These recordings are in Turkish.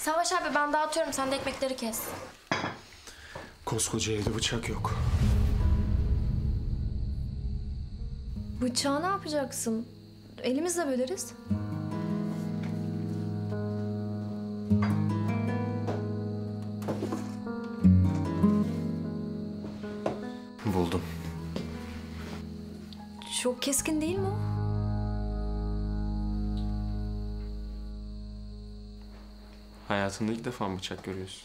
Savaş abi ben dağıtıyorum, sen de ekmekleri kes. Koskoca evde bıçak yok. Bıçağı ne yapacaksın? Elimizle böleriz. Buldum. Çok keskin değil mi o? Hayatında ilk defa mı bıçak görüyorsun?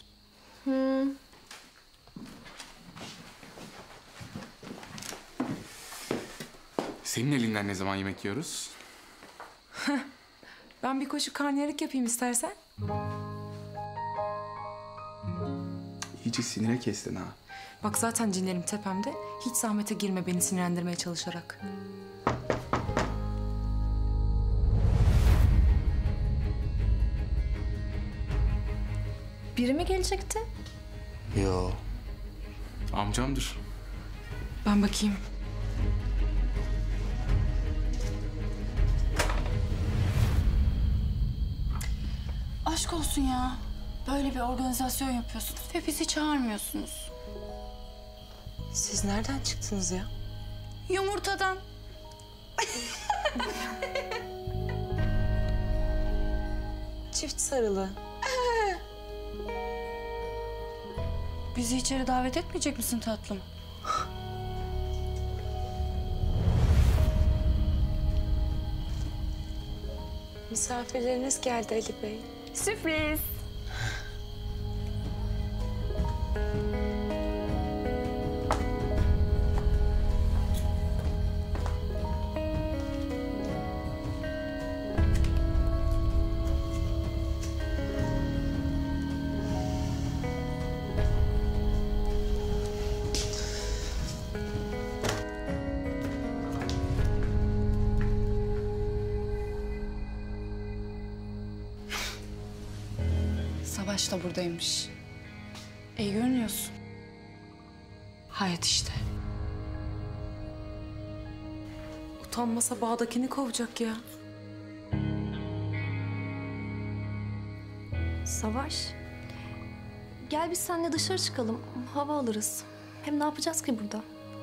Senin elinden ne zaman yemek yiyoruz? Ben bir koşu karnıyarık yapayım istersen. İyice sinire kestin ha. Bak zaten cinlerim tepemde. Hiç zahmete girme beni sinirlendirmeye çalışarak. Biri mi gelecekti? Yo. Amcamdır. Ben bakayım. Aşk olsun ya. Böyle bir organizasyon yapıyorsunuz ve bizi çağırmıyorsunuz. Siz nereden çıktınız ya? Yumurtadan. Çift sarılı. Bizi içeri davet etmeyecek misin tatlım? Misafirleriniz geldi Ali Bey. Sürpriz. Savaş da buradaymış. İyi görünüyorsun. Hayat işte. Utanmasa bağdakini kovacak ya. Savaş. Gel biz seninle dışarı çıkalım. Hava alırız. Hem ne yapacağız ki burada?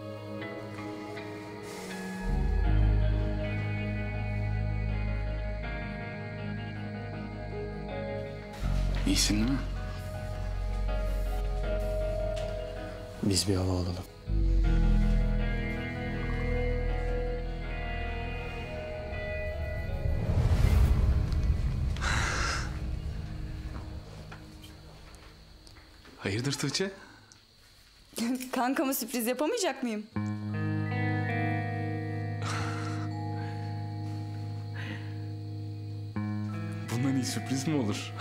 İyisin değil mi? Biz bir hava alalım. Hayırdır Tuğçe? Kankama sürpriz yapamayacak mıyım? Bundan iyi sürpriz mi olur?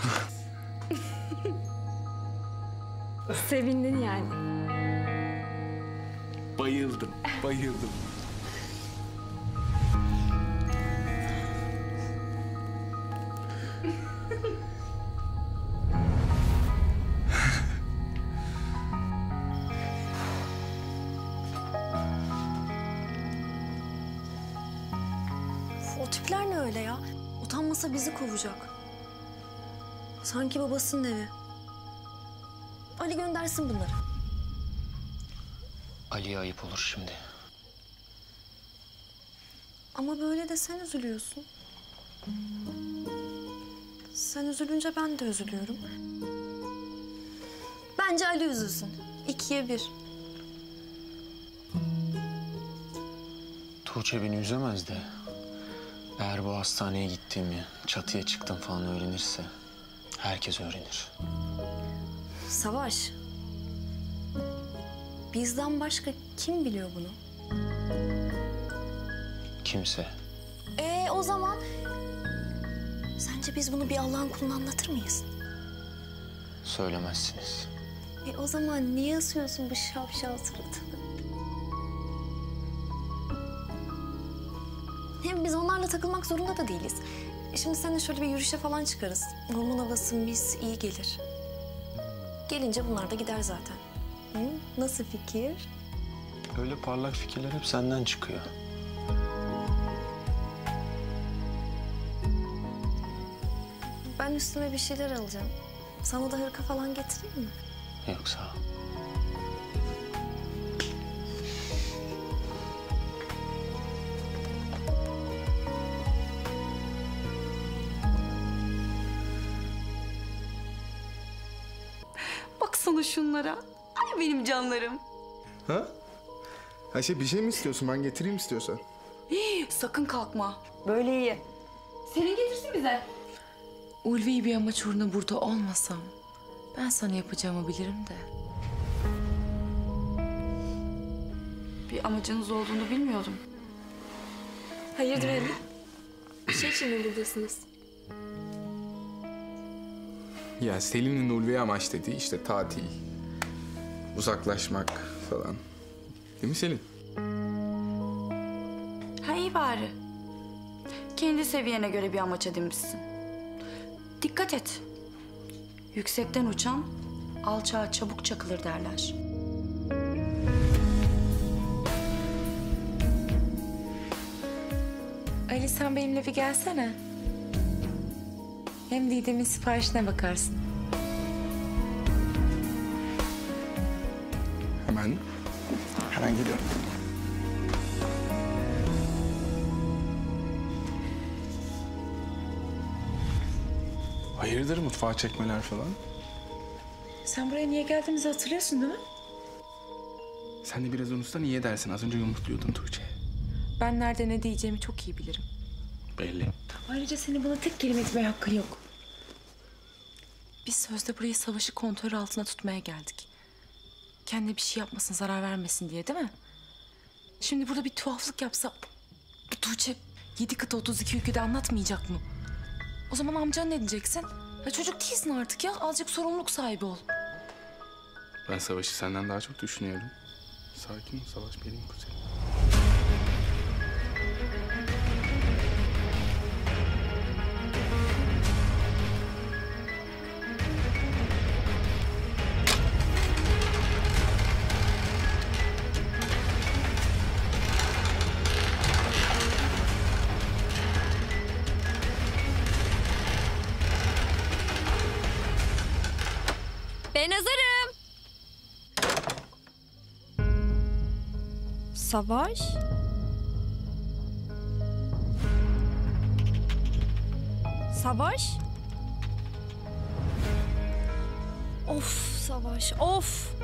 Sevindin yani. Bayıldım, bayıldım. O tipler ne öyle ya? Utanmasa bizi kovacak. Sanki babasının evi. Ali göndersin bunları. Ali'ye ayıp olur şimdi. Ama böyle de sen üzülüyorsun. Sen üzülünce ben de üzülüyorum. Bence Ali üzülsün. 2'ye 1. Tuğçe beni üzemez de. Eğer bu hastaneye gittiğimi, çatıya çıktım falan öğrenirse herkes öğrenir. Savaş. Bizden başka kim biliyor bunu? Kimse. O zaman sence biz bunu bir Allah'ın kuluna anlatır mıyız? Söylemezsiniz. O zaman niye asıyorsun bu şapşal suratını? Hem biz onlarla takılmak zorunda da değiliz. Şimdi seninle şöyle bir yürüyüşe falan çıkarız. Orman havası mis, iyi gelir. Gelince bunlar da gider zaten. Hı? Nasıl fikir? Öyle parlak fikirler hep senden çıkıyor. Ben üstüme bir şeyler alacağım. Sana da hırka falan getireyim mi? Yok sağ ol. Baksana şunlara. Ay benim canlarım. Ha? Ayşe bir şey mi istiyorsun? Ben getireyim istiyorsan. Sakın kalkma. Böyle iyi. Senin getirsin bize. Ulvi bir amaç uğruna burada olmasam ben sana yapacağımı bilirim de. Bir amacınız olduğunu bilmiyordum. Hayırdır Ali? Bir şey için mi buradasınız? Ya Selim'in Ulvi'ye amaç dediği işte tatil, uzaklaşmak falan. Değil mi Selim? Ha iyi bari. Kendi seviyene göre bir amaç edinmişsin. Dikkat et. Yüksekten uçan alçağa çabuk çakılır derler. Ali sen benimle bir gelsene. Hem Didem'in siparişine bakarsın. Hemen geliyorum. Hayırdır mutfağa çekmeler falan? Sen buraya niye geldiğimizi hatırlıyorsun değil mi? Sen de biraz unusta niye dersin? Az önce yumurtluyordun Tuğçe. Ben nerede ne diyeceğimi çok iyi bilirim. Belli. Ayrıca senin bana tek kelime etmeye hakkın yok. Biz sözde burayı savaşı kontrol altına tutmaya geldik. Kendine bir şey yapmasın, zarar vermesin diye değil mi? Şimdi burada bir tuhaflık yapsa... Bu Tuğçe 7 kıta 32 ülkede anlatmayacak mı? O zaman amcan ne diyeceksin? Ya çocuk değilsin artık ya. Azıcık sorumluluk sahibi ol. Ben Savaş'ı senden daha çok düşünüyorum. Sakin ol Savaş, benim kuzenim. Ben hazırım. Savaş? Savaş? Of Savaş, of!